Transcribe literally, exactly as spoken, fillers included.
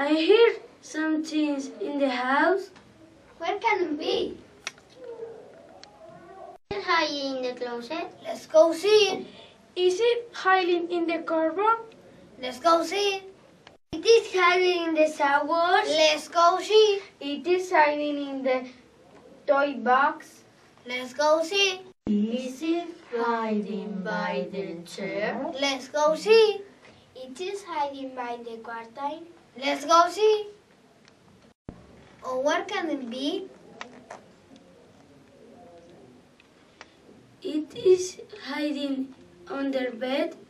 I hear some things in the house. Where can it be? Is it hiding in the closet? Let's go see. Is it hiding in the cupboard? Let's go see. It is hiding in the shower. Let's go see. It is hiding in the toy box. Let's go see. Is it hiding by the chair? Let's go see. It is hiding by the curtain. Let's go see. Oh, where can it be? It is hiding under bed.